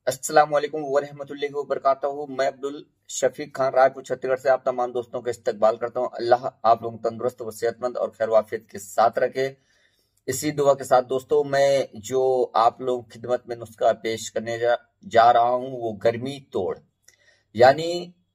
अस्सलाम वालेकुम वरहमतुल्लाहि वबरकातुहू। मैं अब्दुल शफीक खान रायपुर छत्तीसगढ़ से आप तमाम दोस्तों का इस्तकबाल करता हूँ। अल्लाह आप लोग तंदुरुस्त व सेहतमंद और खैर वाफियत के साथ रखे। इसी दुआ के साथ दोस्तों, मैं जो आप लोग खिदमत में नुस्खा पेश करने जा रहा हूँ वो गर्मी तोड़, यानी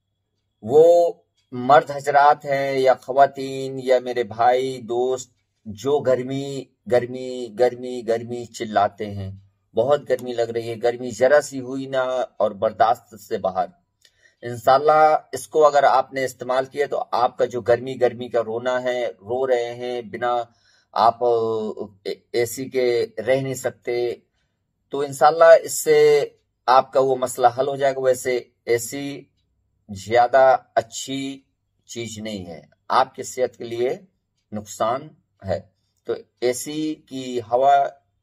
वो मर्द हजरात हैं या खवातीन या मेरे भाई दोस्त जो गर्मी गर्मी गर्मी गर्मी चिल्लाते हैं, बहुत गर्मी लग रही है, गर्मी जरा सी हुई ना और बर्दाश्त से बाहर। इंशाल्लाह इसको अगर आपने इस्तेमाल किया तो आपका जो गर्मी गर्मी का रोना है, रो रहे हैं बिना आप एसी के रह नहीं सकते, तो इंशाल्लाह इससे आपका वो मसला हल हो जाएगा। वैसे एसी ज्यादा अच्छी चीज नहीं है, आपकी सेहत के लिए नुकसान है, तो एसी की हवा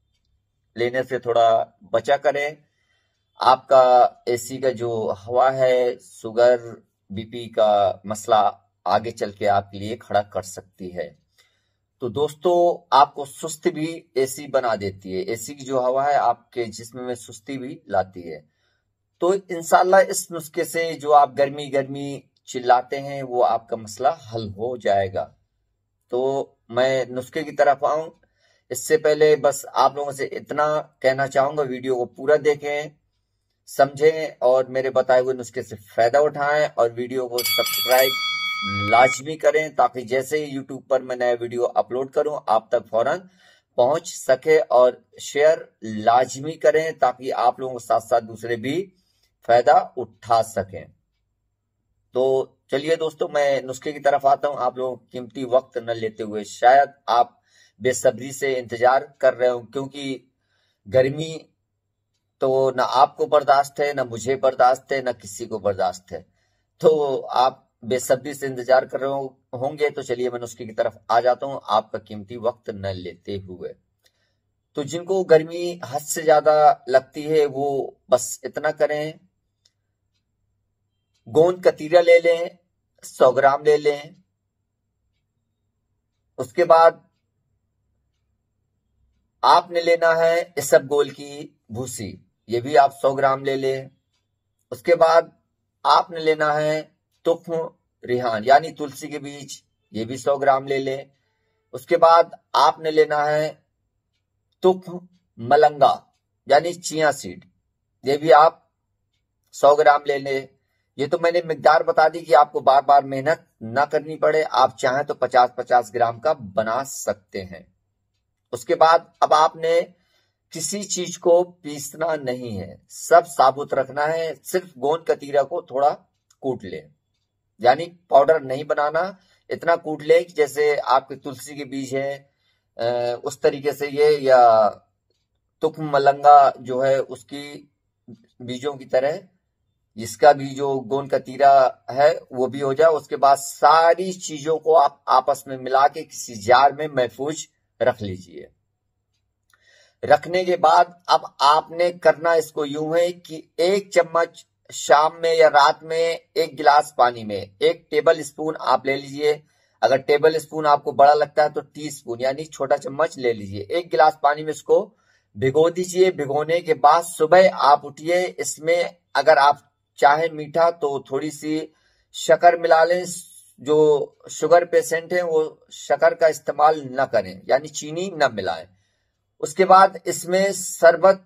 लेने से थोड़ा बचा करें। आपका एसी का जो हवा है शुगर बीपी का मसला आगे चल के आपके लिए खड़ा कर सकती है। तो दोस्तों, आपको सुस्ती भी एसी बना देती है, एसी की जो हवा है आपके जिस्म में सुस्ती भी लाती है। तो इंशाल्लाह इस नुस्खे से जो आप गर्मी गर्मी चिल्लाते हैं वो आपका मसला हल हो जाएगा। तो मैं नुस्खे की तरफ आऊं, इससे पहले बस आप लोगों से इतना कहना चाहूंगा, वीडियो को पूरा देखें, समझें और मेरे बताए हुए नुस्खे से फायदा उठाएं और वीडियो को सब्सक्राइब लाजमी करें ताकि जैसे ही यूट्यूब पर मैं नया वीडियो अपलोड करूं आप तक फौरन पहुंच सके, और शेयर लाजमी करें ताकि आप लोगों के साथ साथ दूसरे भी फायदा उठा सकें। तो चलिए दोस्तों, मैं नुस्खे की तरफ आता हूं। आप लोगों कीमती वक्त न लेते हुए, शायद आप बेसब्री से इंतजार कर रहे हो क्योंकि गर्मी तो ना आपको बर्दाश्त है, ना मुझे बर्दाश्त है, ना किसी को बर्दाश्त है, तो आप बेसब्री से इंतजार कर रहे होंगे। तो चलिए मैं नुस्खे की तरफ आ जाता हूं आपका कीमती वक्त न लेते हुए। तो जिनको गर्मी हद से ज्यादा लगती है वो बस इतना करें, गोंद कतीरा ले लें, 100 ग्राम ले लें। उसके बाद आपने लेना है इसबगोल की भूसी, ये भी आप 100 ग्राम ले लें। उसके बाद आपने लेना है तुख्म रिहान यानी तुलसी के बीज, ये भी 100 ग्राम ले लें। उसके बाद आपने लेना है तुख्म मलंगा यानी चिया सीड, ये भी आप 100 ग्राम ले लें। ये तो मैंने मिकदार बता दी कि आपको बार बार मेहनत ना करनी पड़े, आप चाहें तो 50-50 ग्राम का बना सकते हैं। उसके बाद अब आपने किसी चीज को पीसना नहीं है, सब साबुत रखना है, सिर्फ गोंद कतीरा को थोड़ा कूट ले, यानी पाउडर नहीं बनाना, इतना कूट ले कि जैसे आपके तुलसी के बीज है उस तरीके से ये, या तुख्म मलंगा जो है उसकी बीजों की तरह इसका भी जो गोंद कतीरा है वो भी हो जाए। उसके बाद सारी चीजों को आप आपस में मिला के किसी जार में महफूज रख लीजिए। रखने के बाद अब आपने करना इसको यूं है कि 1 चम्मच शाम में या रात में 1 गिलास पानी में 1 टेबल स्पून आप ले लीजिए। अगर टेबल स्पून आपको बड़ा लगता है तो टी स्पून यानी छोटा चम्मच ले लीजिए। 1 गिलास पानी में इसको भिगो दीजिए। भिगोने के बाद सुबह आप उठिए, इसमें अगर आप चाहे मीठा तो थोड़ी सी शक्कर मिला लें। जो शुगर पेशेंट हैं वो शक्कर का इस्तेमाल न करें, यानी चीनी न मिलाएं। उसके बाद इसमें शरबत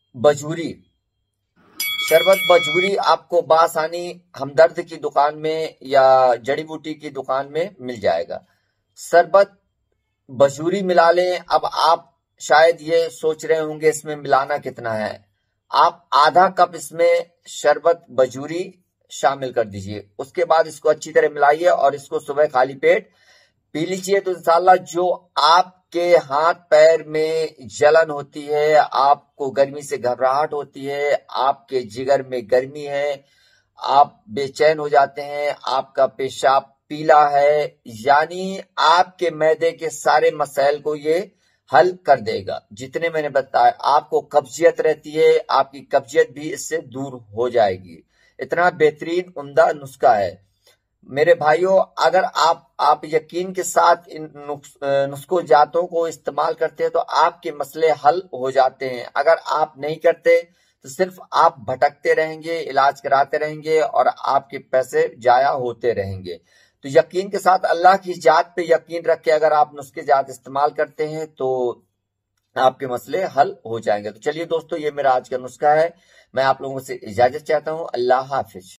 बजूरी आपको बासानी हमदर्द की दुकान में या जड़ी बूटी की दुकान में मिल जाएगा। शरबत बजूरी मिला लें। अब आप शायद ये सोच रहे होंगे इसमें मिलाना कितना है, आप आधा कप इसमें शरबत बजूरी शामिल कर दीजिए। उसके बाद इसको अच्छी तरह मिलाइए और इसको सुबह खाली पेट पी लीजिए। तो इंशाल्लाह जो आपके हाथ पैर में जलन होती है, आपको गर्मी से घबराहट होती है, आपके जिगर में गर्मी है, आप बेचैन हो जाते हैं, आपका पेशाब पीला है, यानी आपके मैदे के सारे मसाइल को ये हल कर देगा। जितने मैंने बताया, आपको कब्जियत रहती है, आपकी कब्जियत भी इससे दूर हो जाएगी। इतना बेहतरीन उम्दा नुस्खा है मेरे भाइयों। अगर आप यकीन के साथ इन नुस्खों जातों को इस्तेमाल करते हैं तो आपके मसले हल हो जाते हैं। अगर आप नहीं करते तो सिर्फ आप भटकते रहेंगे, इलाज कराते रहेंगे और आपके पैसे जाया होते रहेंगे। तो यकीन के साथ अल्लाह की जात पे यकीन रख के अगर आप नुस्खे जात इस्तेमाल करते हैं तो आपके मसले हल हो जाएंगे। तो चलिए दोस्तों, ये मेरा आज का नुस्खा है। मैं आप लोगों से इजाजत चाहता हूं। अल्लाह हाफिज।